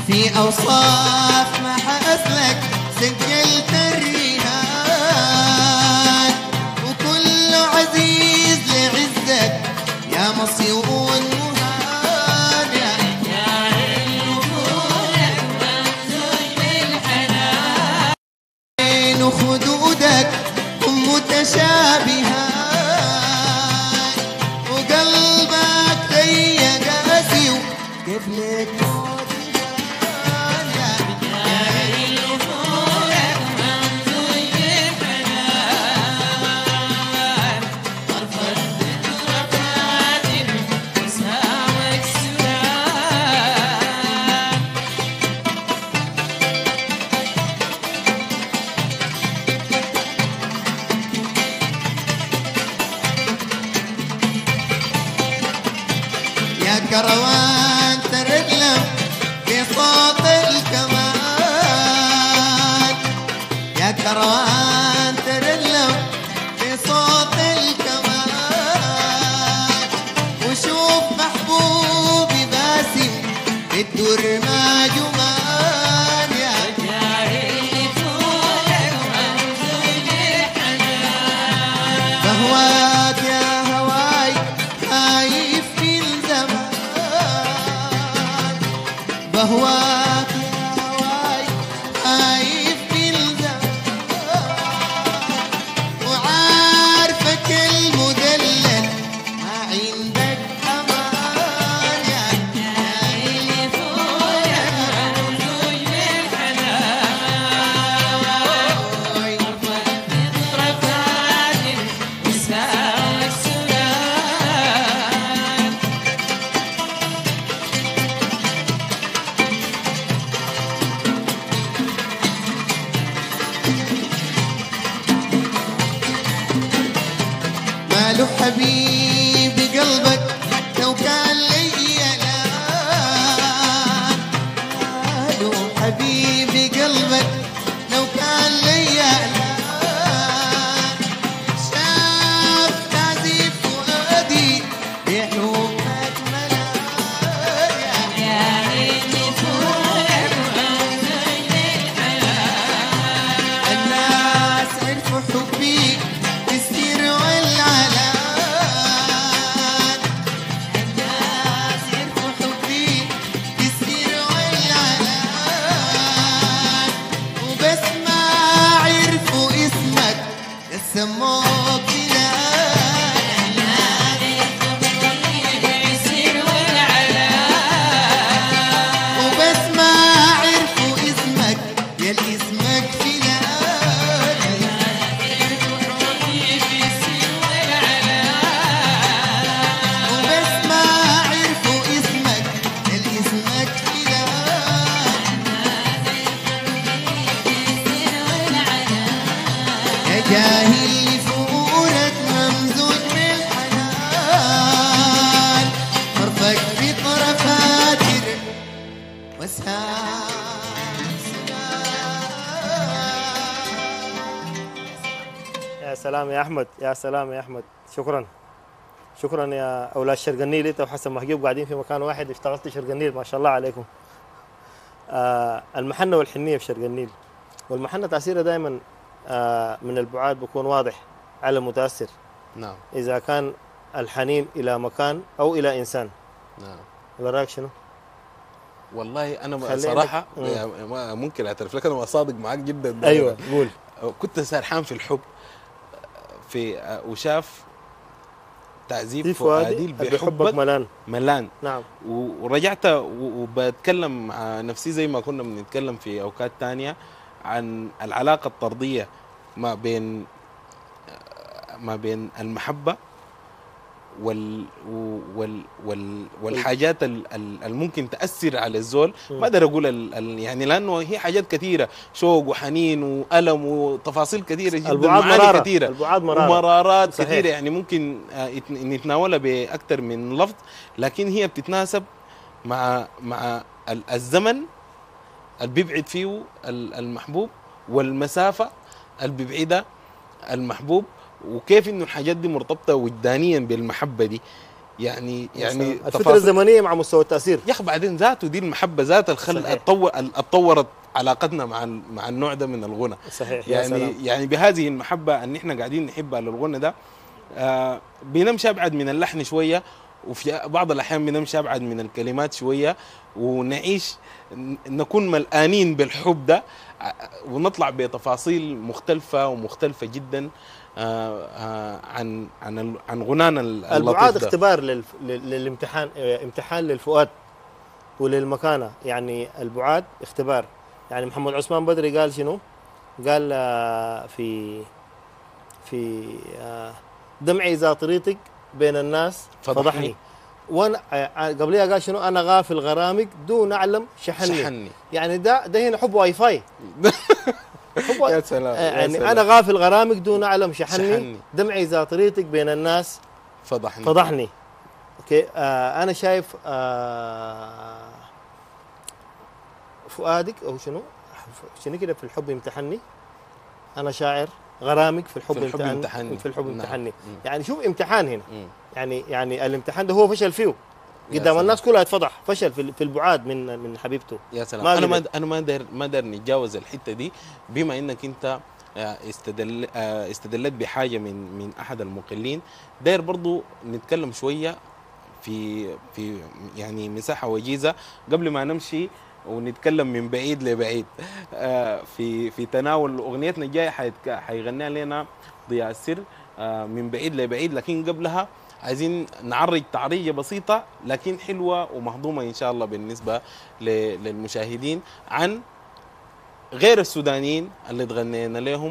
في أوصاف محاسنك سجلت الرهان، وكل عزيز لعزك يا مصيون مهان. يا نفوذك ممزوج بالحنان، وخدودك متشابهان، وقلبك ضيق قاسي وكيف لك كروان ترنم بصوت الكمان، يا كروان ترنم بصوت الكمان، وشوف محبوبي باسم الدور ما جمان. يا جاهل طولك ممزوج بالحنان، بهواك يا هواي خايف في الزمان، بهواك يا هواي خايف في الزمان، وعارفك المدلل ما عندك أمان. يا جاهل طولك ممزوج بالحنان، أرفض بطرفات وساوي السلام. ماله حبيبي قلبك لو كان لي الآن، ماله حبيبي قلبك لو كان لي الآن، شاف تعذيب فؤادي بحبك ملان. يا عيني فؤادك ممزوج بالحنان، الناس عرفوا حبي بالسر والعلان، الناس عرفوا حبي بالسر والعلان، وبس ما عرفوا اسمك سموك بلال. بالسر والعلان، وبس ما عرفوا اسمك يا اسمك فلان. وبس ما عرفوا اسمك يا اسمك فلان. يا جاهل لفؤولك ممزوج بالحنان، طرفك بطرفات وسهام يا سلام يا احمد، يا سلام يا احمد. شكرا شكرا يا اولاد شرق النيل. انت وحسن محجوب قاعدين في مكان واحد، اشتغلت شرق النيل ما شاء الله عليكم. المحنه والحنيه في شرق النيل، والمحنه تاثيرها دائما من البعاد بيكون واضح على المتاثر. نعم. اذا كان الحنين الى مكان او الى انسان. نعم. ولا رايك شنو؟ والله انا صراحه ممكن اعترف لك انا صادق معاك جدا. ايوه قول. كنت سرحان في الحب في وشاف تعذيب فؤادي بحبك ملان. ملان. نعم. ورجعت وبتكلم مع نفسي زي ما كنا بنتكلم في اوقات تانية عن العلاقه الطرديه ما بين المحبه والحاجات الممكن تأثر على الزول. ما اقدر اقول يعني لانه هي حاجات كثيره، شوق وحنين والم وتفاصيل كثيره جدا، البعاد معاني كثيره، البعاد مرارة ومرارات كثيره، يعني ممكن نتناولها باكثر من لفظ، لكن هي بتتناسب مع الزمن اللي بيبعد فيه المحبوب، والمسافه اللي بيبعدها المحبوب، وكيف انه الحاجات دي مرتبطه وجدانيا بالمحبه دي. يعني الفتره الزمنيه مع مستوى التاثير يا اخي بعدين ذاته دي المحبه ذات صحيح. اتطورت علاقتنا مع النوع ده من الغنى. صحيح يا سلام. يعني بهذه المحبه ان احنا قاعدين نحبها للغنى ده بنمشي ابعد من اللحن شويه، وفي بعض الاحيان بنمشي ابعد من الكلمات شويه، ونعيش نكون ملآنين بالحب ده، ونطلع بتفاصيل مختلفه جدا عن غنانا اللطيف البعاد ده. اختبار للامتحان، امتحان للفؤاد وللمكانه. يعني البعاد اختبار. يعني محمد عثمان بدري قال شنو؟ قال في دمعي إذا طريقك بين الناس فضحني. وانا قبلها قال شنو؟ انا غافل غرامك دون اعلم شحني. يعني ده هنا حب واي فاي. يا سلام يعني يا سلام. انا غافل غرامك دون اعلم شحني. دمعي اذا طريقك بين الناس فضحني. اوكي. انا شايف فؤادك او شنو كده في الحب يمتحني. انا شاعر غرامك في الحب امتحني. في الحب امتحني. يعني شوف امتحان هنا. يعني الامتحان ده هو فشل فيه قدام الناس كلها، اتفضح فشل في البعاد من حبيبته. يا سلام. انا ما داير نتجاوز الحته دي، بما انك انت استدلت بحاجه من احد المقلين. داير برضو نتكلم شويه في يعني مساحه وجيزه قبل ما نمشي ونتكلم من بعيد لبعيد. في تناول اغنيتنا الجايه حيغنيها لنا ضياء السر من بعيد لبعيد، لكن قبلها عايزين نعرج تعريجه بسيطه لكن حلوه ومهضومه ان شاء الله بالنسبه للمشاهدين عن غير السودانيين اللي تغنينا لهم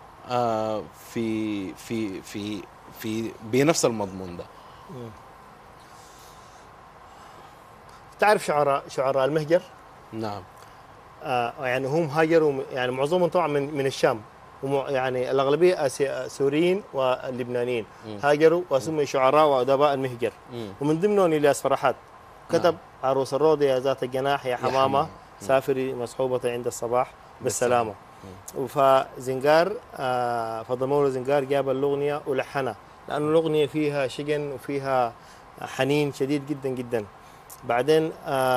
في في في في بنفس المضمون ده. تعرف شعراء المهجر؟ نعم. يعني هم هاجروا، يعني معظمهم طبعا من الشام، يعني الاغلبيه سوريين واللبنانيين هاجروا وسموا شعراء وادباء المهجر. ومن ضمنهم الياس فرحات كتب عروس الروضه يا ذات الجناح يا حمامه سافري مصحوبه عند الصباح بالسلامه. فزنجار فضمور زنجار جاب الاغنيه ولحنها، لانه الاغنيه فيها شجن وفيها حنين شديد جدا جدا. بعدين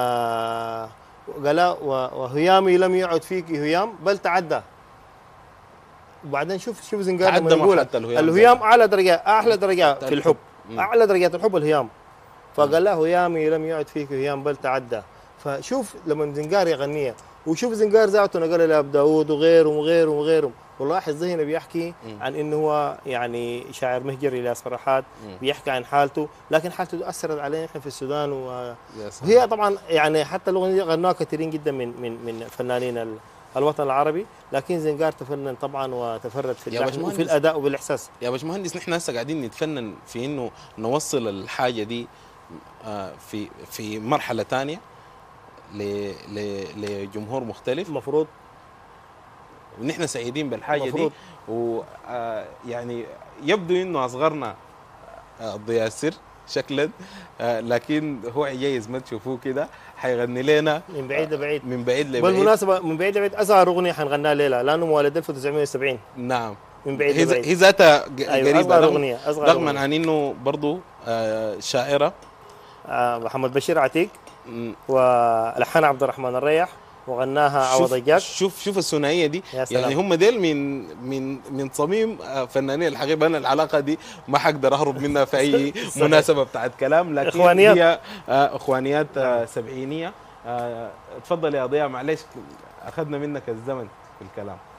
قال وهيامي لم يعد فيك هيام بل تعدى. وبعدين شوف زنجار لما يقول الهيام اعلى درجات في الحب، اعلى درجات الحب الهيام. فقال له هيامي لم يعد فيك هيام بل تعدى. فشوف لما زنجار يغنيها، وشوف زنجار ذاته نقل لأب داود وغيرهم. ولاحظ هنا بيحكي عن انه هو يعني شاعر مهجري الياس فرحات، بيحكي عن حالته، لكن حالته اثرت علينا احنا في السودان وهي طبعا يعني حتى الاغنيه دي غناها كثيرين جدا من فنانين الوطن العربي، لكن زنجار تفنن طبعا وتفرد في اللحن وفي الاداء وبالاحساس. يا باشمهندس نحن هسه قاعدين نتفنن في انه نوصل الحاجه دي في مرحله ثانيه لجمهور مختلف المفروض، ونحن سعيدين بالحاجه مفروض. دي. ويعني يبدو انه اصغرنا ضياء السر شكلا، لكن هو عجيز ما تشوفوه كده حيغني لنا من بعيد لبعيد. بالمناسبه من بعيد لبعيد اصغر اغنيه حنغناها ليله لانه مواليد 1970. نعم. من بعيد لبعيد هي ذاتها قريبه. اصغر اغنيه رغم عن انه برضه شاعره محمد بشير عتيق ولحنها عبد الرحمن الريح وغناها عوض الجاك. شوف الثنائيه دي. يعني هم ديل من صميم فنانين الحقيقه. انا العلاقه دي ما حقدر اهرب منها في اي مناسبه بتاعت كلام، لكن إخوانيات. هي اخوانيات سبعينيه. اتفضل يا ضياء، معلش اخذنا منك الزمن في الكلام.